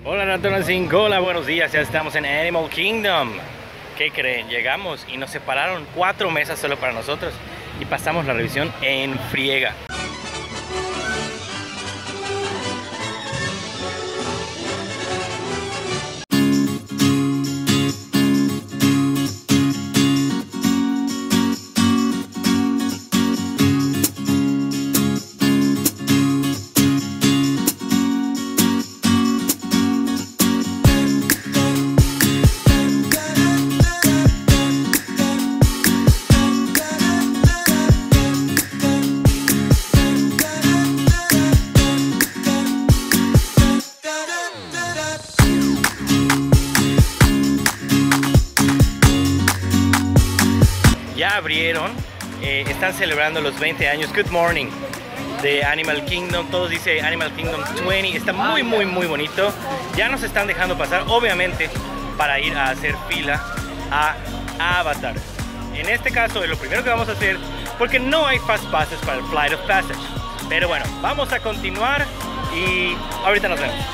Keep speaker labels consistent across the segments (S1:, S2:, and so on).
S1: Hola ratones sin cola, buenos días, ya estamos en Animal Kingdom. ¿Qué creen? Llegamos y nos separaron 4 mesas solo para nosotros y pasamos la revisión en friega. Ya abrieron, están celebrando los 20 años, Good Morning, de Animal Kingdom. Todos dice Animal Kingdom 20, está muy bonito. Ya nos están dejando pasar, obviamente, para ir a hacer fila a Avatar. En este caso es lo primero que vamos a hacer, porque no hay Fast Passes para el Flight of Passage. Pero bueno, vamos a continuar y ahorita nos vemos.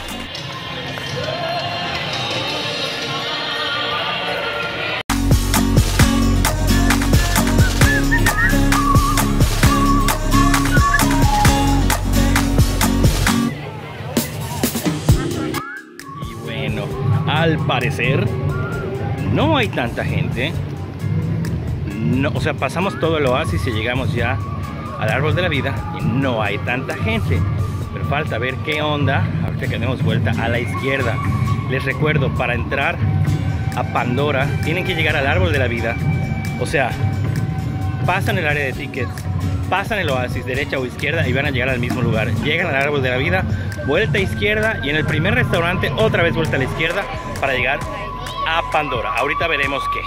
S1: Al parecer no hay tanta gente, no, o sea, pasamos todo el oasis y llegamos ya al árbol de la vida y no hay tanta gente, pero falta ver qué onda ahorita que demos vuelta a la izquierda. Les recuerdo, para entrar a Pandora tienen que llegar al árbol de la vida, o sea, pasan el área de tickets, pasan el oasis derecha o izquierda y van a llegar al mismo lugar. Llegan al árbol de la vida, vuelta a izquierda y en el primer restaurante otra vez vuelta a la izquierda para llegar a Pandora. Ahorita veremos qué.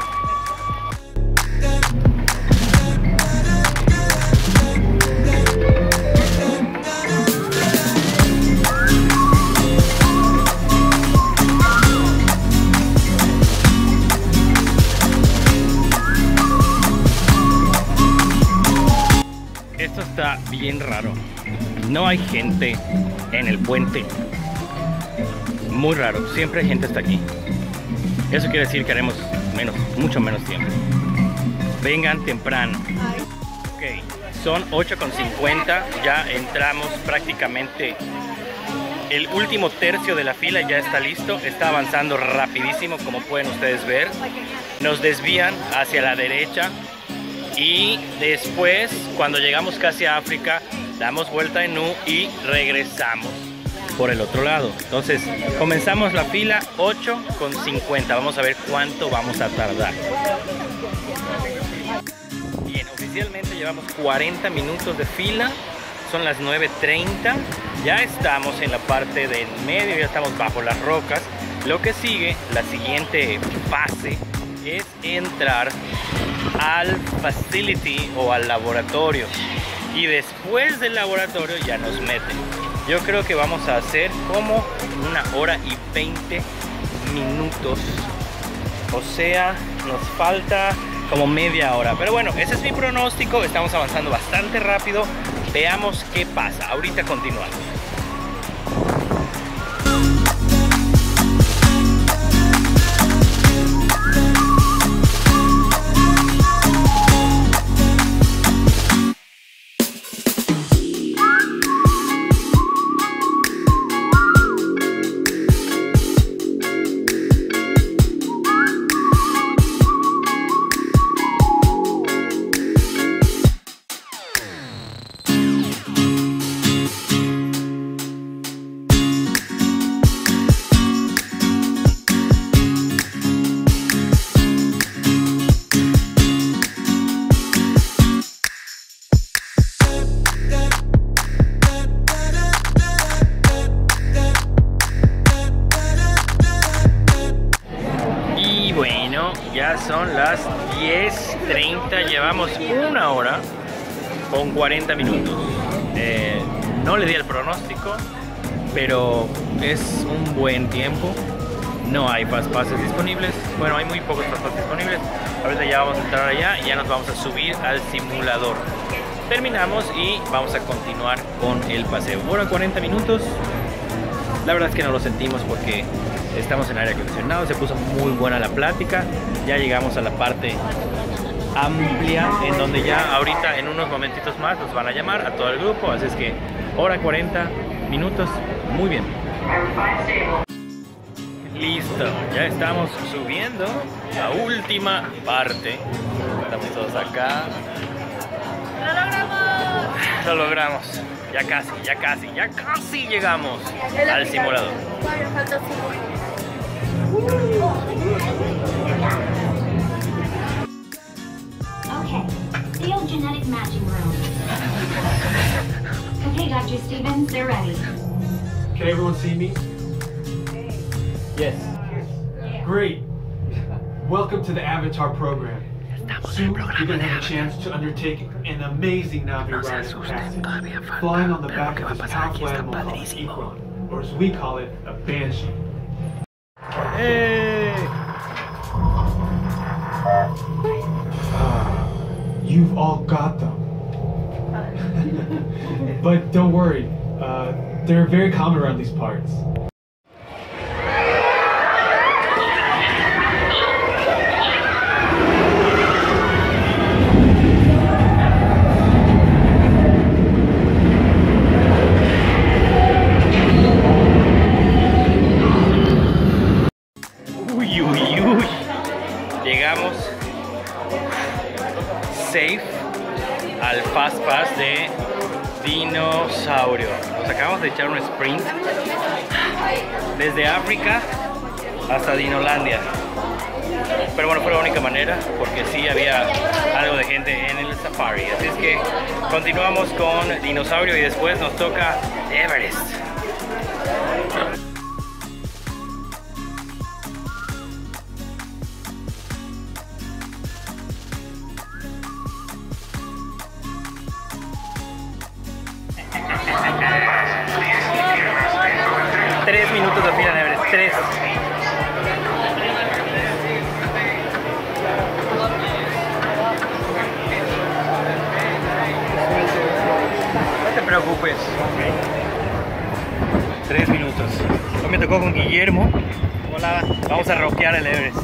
S1: Esto está bien raro. No hay gente en el puente. Muy raro, siempre hay gente hasta aquí. Eso quiere decir que haremos mucho menos tiempo. Vengan temprano. Ok, son 8:50, ya entramos prácticamente. El último tercio de la fila ya está listo, está avanzando rapidísimo, como pueden ustedes ver. Nos desvían hacia la derecha y después, cuando llegamos casi a África, damos vuelta en U y regresamos por el otro lado. Entonces comenzamos la fila 8:50. Vamos a ver cuánto vamos a tardar. Bien, oficialmente llevamos 40 minutos de fila. Son las 9:30. Ya estamos en la parte del medio, ya estamos bajo las rocas. Lo que sigue, la siguiente fase, es entrar al facility o al laboratorio. Y después del laboratorio ya nos meten. Yo creo que vamos a hacer como 1:20 minutos. O sea, nos falta como media hora. Pero bueno, ese es mi pronóstico. Estamos avanzando bastante rápido. Veamos qué pasa. Ahorita continuamos. Ya son las 10:30, llevamos 1 hora con 40 minutos. No le di el pronóstico, pero es un buen tiempo. No hay Fast Passes disponibles. Bueno, hay muy pocos Fast Passes disponibles. Ahorita ya vamos a entrar allá y ya nos vamos a subir al simulador. Terminamos y vamos a continuar con el paseo. Ahora 40 minutos. La verdad es que no lo sentimos porque estamos en aire acondicionado, se puso muy buena la plática. Ya llegamos a la parte amplia en donde ya ahorita en unos momentitos más nos van a llamar a todo el grupo, así es que hora 40 minutos, muy bien. Listo, ya estamos subiendo la última parte. Estamos todos acá.
S2: ¡Lo logramos!
S1: Lo logramos. Ya casi llegamos al simulador.
S2: Todavía falta
S3: Okay, field genetic matching room. Okay, Dr. Stevens, they're ready.
S4: Can everyone see me?
S1: Yes.
S4: Great. Welcome to the Avatar program. Soon, you're going to have a chance to undertake an amazing Navi ride in passage, flying on the back of this powerful animal called Ikron, or as we call it, a Banshee.
S1: Hey.
S4: You've all got them. But don't worry, they're very common around these parts.
S1: Llegamos safe al Fast Pass de Dinosaurio. Nos acabamos de echar un sprint desde África hasta Dinolandia. Pero bueno, fue la única manera porque sí había algo de gente en el safari. Así es que continuamos con Dinosaurio y después nos toca Everest. Tres minutos de fila en Everest, 3. No te preocupes. 3 minutos. Hoy me tocó con Guillermo. Hola, vamos a rockear el Everest.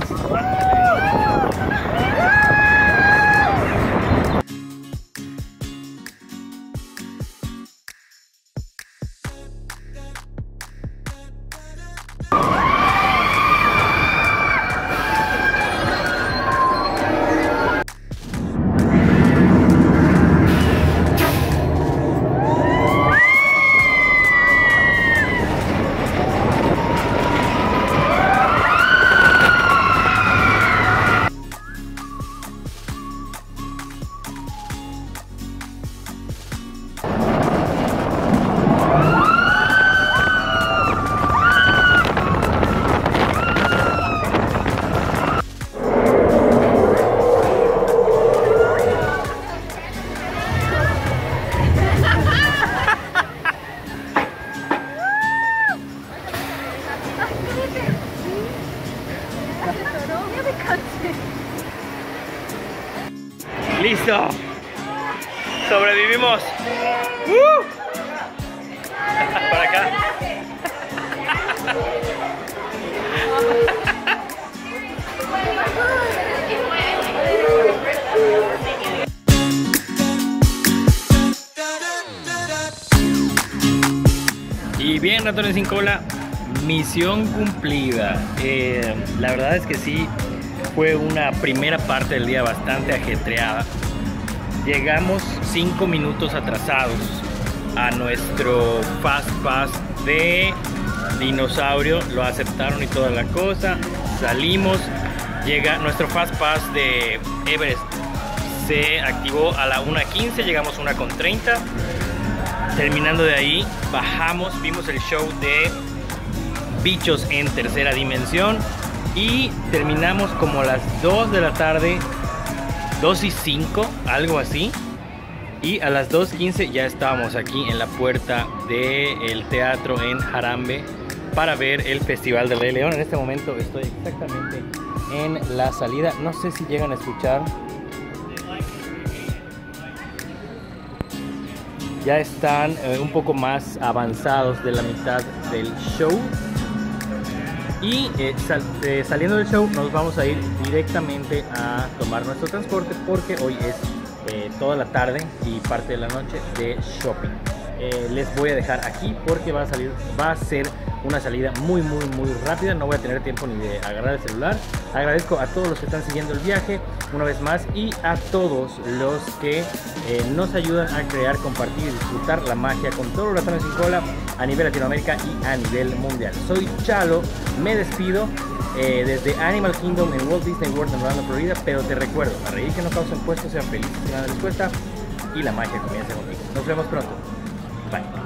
S1: ¡Listo! ¡Sobrevivimos! Por acá. Y bien, ratones sin cola, misión cumplida. La verdad es que sí, fue una primera parte del día bastante ajetreada. Llegamos 5 minutos atrasados a nuestro Fast Pass de Dinosaurio. Lo aceptaron y toda la cosa. Salimos. Llega nuestro Fast Pass de Everest. Se activó a la 1:15. Llegamos a 1:30. Terminando de ahí, bajamos. Vimos el show de bichos en tercera dimensión. Y terminamos como a las 2 de la tarde, 2:05, algo así. Y a las 2:15 ya estábamos aquí en la puerta del teatro en Harambe para ver el Festival del Rey León. En este momento estoy exactamente en la salida. No sé si llegan a escuchar. ya están un poco más avanzados de la mitad del show. Y saliendo del show nos vamos a ir directamente a tomar nuestro transporte porque hoy es toda la tarde y parte de la noche de shopping. Les voy a dejar aquí porque va a ser una salida muy rápida. No voy a tener tiempo ni de agarrar el celular. Agradezco a todos los que están siguiendo el viaje una vez más y a todos los que nos ayudan a crear, compartir y disfrutar la magia con todos los ratones sin cola a nivel Latinoamérica y a nivel mundial. Soy Chalo, me despido desde Animal Kingdom en Walt Disney World en Orlando, Florida, pero te recuerdo, a reír que no causen impuestos, sean felices, que nada les cuesta y la magia comienza contigo. Nos vemos pronto. Bye.